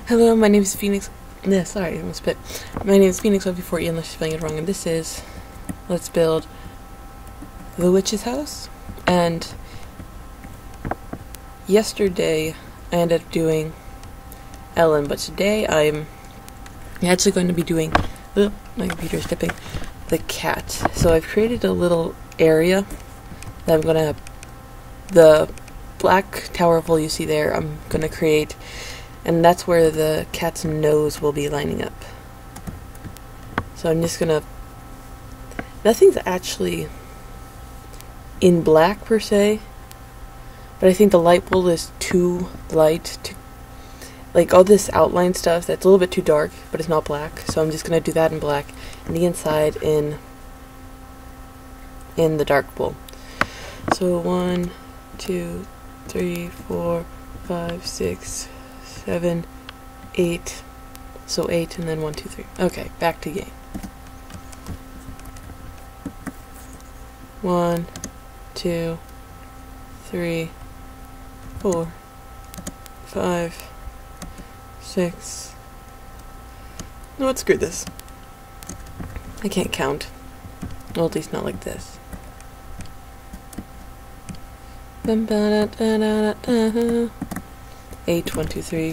Hello, my name is Phoenix. Yeah, sorry, I almost spit. My name is Phoenix 1v4E, unless you're spelling it wrong, and this is Let's Build the Witch's House. And yesterday I ended up doing Ellen, but today I'm actually going to be doing my computer's dipping the cat. So I've created a little area that I'm gonna have the black tower pole you see there. I'm gonna create. And that's where the cat's nose will be lining up. So I'm just gonna... Nothing's actually in black per se, but I think the light bulb is too light to... Like all this outline stuff, that's a little bit too dark, but it's not black. So I'm just gonna do that in black, and the inside in the dark bulb. So 1, 2, 3, 4, 5, 6, 7, 8. So 8 and then 1, 2, 3. Okay, back to game. 1, 2, 3, 4, 5, 6. No, let's screw this. I can't count. Well, at least not like this. 8, 1, 2, 3.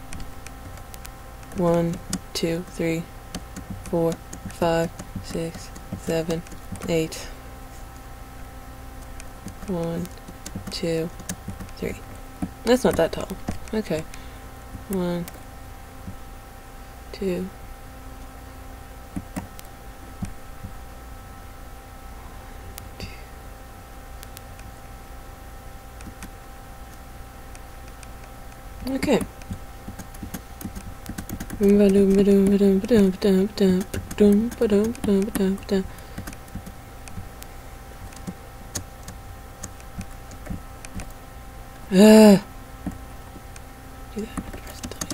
1, 2, 3, 4, 5, 6, 7, 8. 1, 2, 3. That's not that tall. Okay. 1, 2. Okay. Do that. Press W.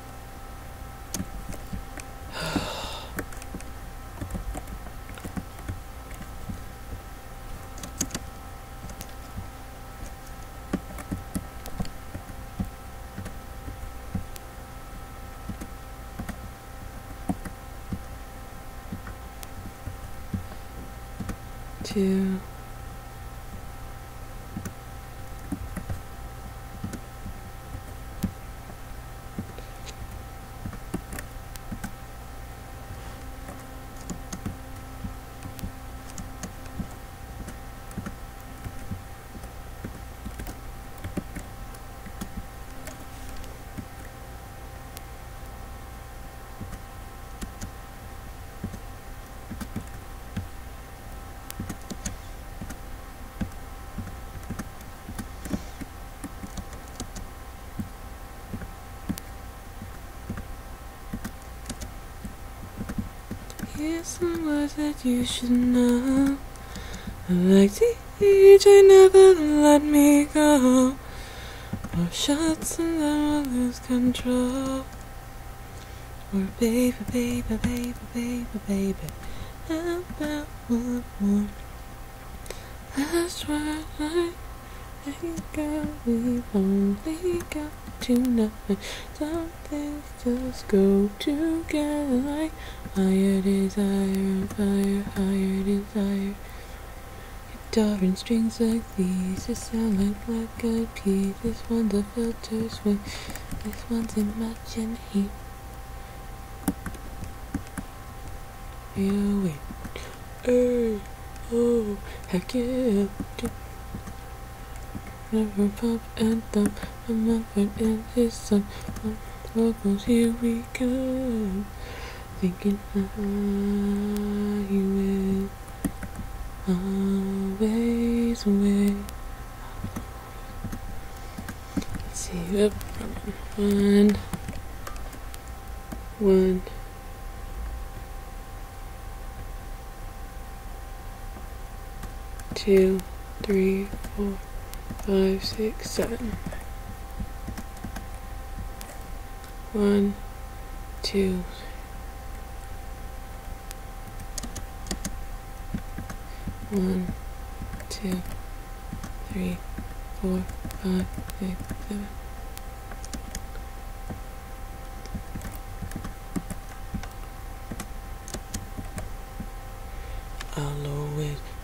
2. Here's some words that you should know. Like DJ never let me go. Or shots and then I'll lose control. Or baby, baby, baby, baby, baby, how about one more? That's why I ain't got, we've only got tonight. Some things just go together like higher desire and fire, higher desire. Guitar and strings like these just sound like black eyed peas. This one's a filter swing, this one's in much and heat. Yeah, wait. Hey, oh, heck yeah. Never pop and thump, I'm up in his son. Vocals, here we go. Thinking you will always wait. Let's see, up. 1, 1. 2, 3, 4, 5, 6, 7. 1, 2. 1, 2, 3, 4, 5, 6, 7.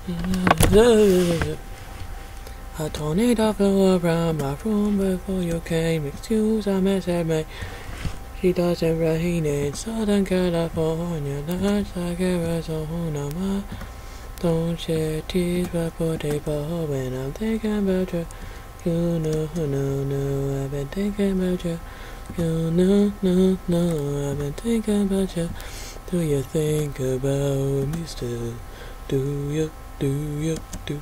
A tornado flew around my room before you came. Excuse I mess at me. She doesn't rain in Southern California. That's like Arizona. Don't shed tears but put a ball when I'm thinking about you. You know, no, I've been thinking about you. You know, no, I've been thinking about you. Do you think about me still? Do you? Do you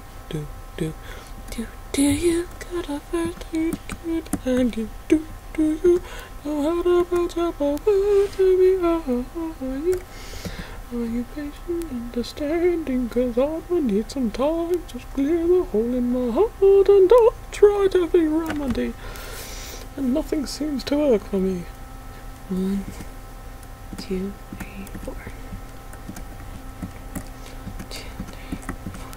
got a first aid kit and you do you know how to patch up a word to me? Are you patient, understanding? 'Cause I would need some time. Just clear the hole in my heart and I'll try every remedy. And nothing seems to work for me. 1, 2, 3, 4. 2, 3, 4.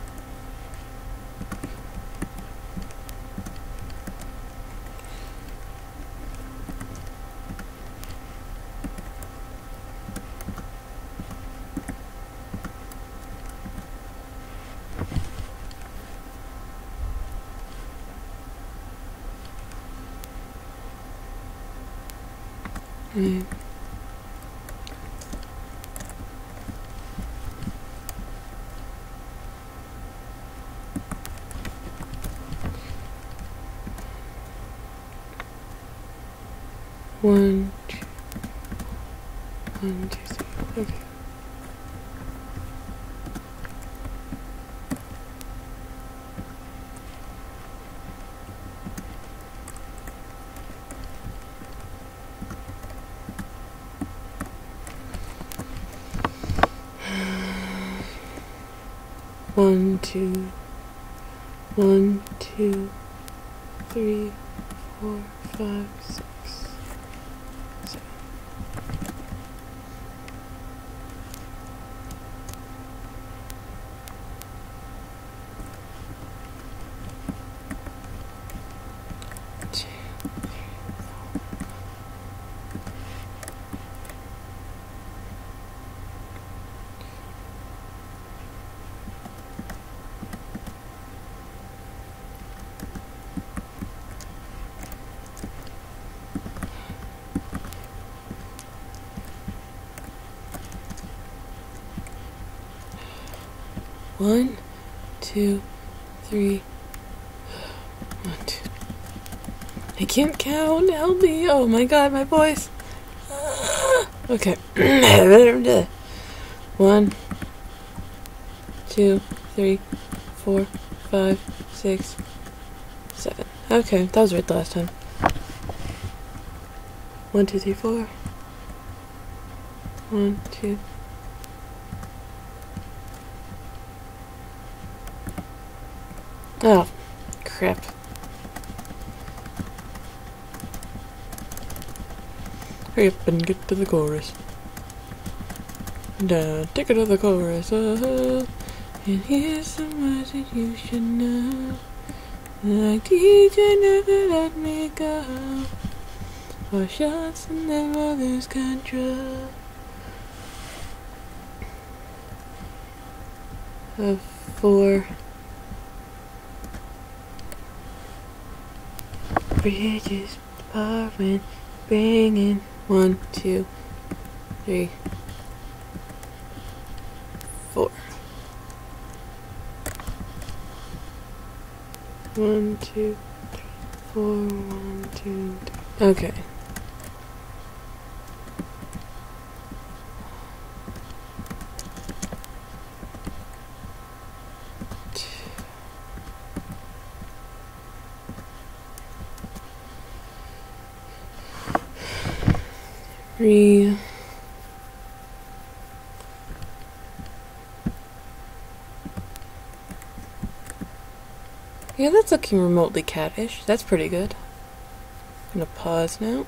Mm. 1, 2, 1, 2, 3. Okay. One, two, 1, 2, 3, 4, 5, 6, 7. One, 2, 3. 1, 2. I can't count. Help me. Oh my god, my voice. Okay. 1, 2, 3, 4, 5, 6, 7. Okay, that was right the last time. 1, 2, 3, 4. 1, 2. Oh, crap. Hurry up and get to the chorus. Down, take it to the chorus. And here's some words that you should know. Like DJ never let me go. Or shots and never lose control. Of 4. Bridges, apartment, bringing. 1, 2, 3, 4. 1, 2, 3, 4. 1, 2, 3. Okay. Three. Yeah, that's looking remotely cattish. That's pretty good. I'm gonna pause now.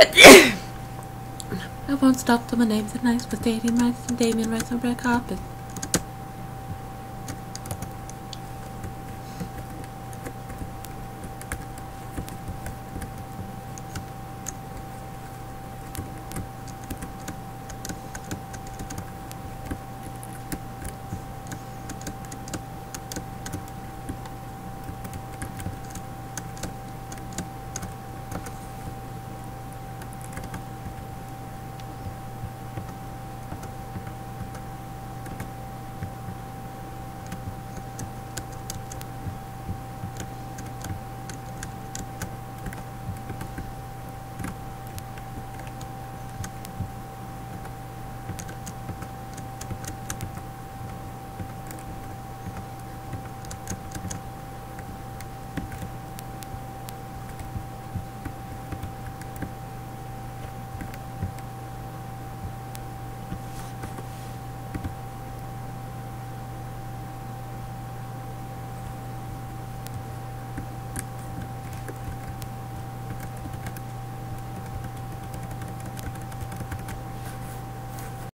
I won't stop till my name's nice with stadium rights and Damien rights on red carpet.